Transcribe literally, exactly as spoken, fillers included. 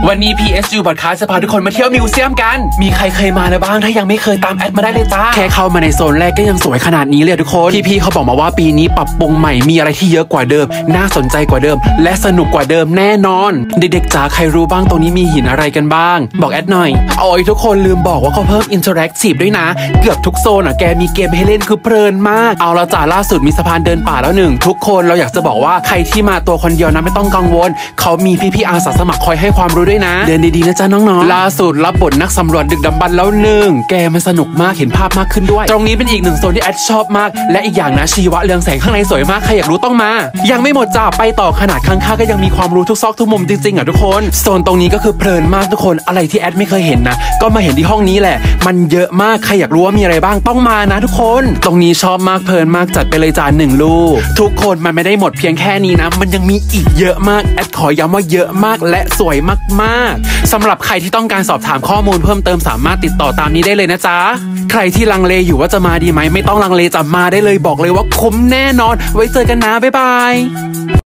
วันนี้ พี เอส ยู Podcast จะพาทุกคนมาเที่ยวมิวเซียมกันมีใครเคยมาแล้วบ้างถ้ายังไม่เคยตามแอดมาได้เลยจ้าแค่เข้ามาในโซนแรกก็ยังสวยขนาดนี้เลยทุกคนพี่ๆเขาบอกมาว่าปีนี้ปรับปรุงใหม่มีอะไรที่เยอะกว่าเดิมน่าสนใจกว่าเดิมและสนุกกว่าเดิมแน่นอนเด็กๆจ๋าใครรู้บ้างตรงนี้มีหินอะไรกันบ้างบอกแอดหน่อยโอ้ยทุกคนลืมบอกว่าเขาเพิ่มอินเทอร์แอคทีฟด้วยนะเกือบทุกโซนอ่ะแกมีเกมให้เล่นคือเพลินมากเอาละจ๋าล่าสุดมีสะพานเดินป่าแล้วหนึ่งทุกคนเราอยากจะบอกว่าใครที่มาตัวคนเดียวนะไม่ต้องกังวลเขามีพี่ๆอาสาสมัครคอยให้ความรู้ด้วยนะเดินดีๆนะจ๊ะน้องๆล่าสุดรับบทนักสำรวจดึกดำบรรพ์แล้วหนึ่งแกมันสนุกมากเห็นภาพมากขึ้นด้วยตรงนี้เป็นอีกหนึ่งโซนที่แอดชอบมากและอีกอย่างนะชีวะเรืองแสงข้างในสวยมากใครอยากรู้ต้องมายังไม่หมดจ้าไปต่อขนาดข้างๆก็ยังมีความรู้ทุกซอกทุกมุมจริงๆอ่ะทุกคนโซนตรงนี้ก็คือเพลินมากทุกคนอะไรที่แอดไม่เคยเห็นนะก็มาเห็นที่ห้องนี้แหละมันเยอะมากใครอยากรู้ว่ามีอะไรบ้างต้องมานะทุกคนตรงนี้ชอบมากเพลินมากจัดไปเลยจานหนึ่งลูกทุกคนมันไม่ได้หมดเพียงแค่นี้นะมันยังมีอีกเยอะมากแอดขอย้ำว่าเยอะมากและสวยมากๆสำหรับใครที่ต้องการสอบถามข้อมูลเพิ่มเติมสามารถติดต่อตามนี้ได้เลยนะจ๊ะใครที่ลังเลอยู่ว่าจะมาดีไหมไม่ต้องลังเลจะมาได้เลยบอกเลยว่าคุ้มแน่นอนไว้เจอกันนะบ๊ายบาย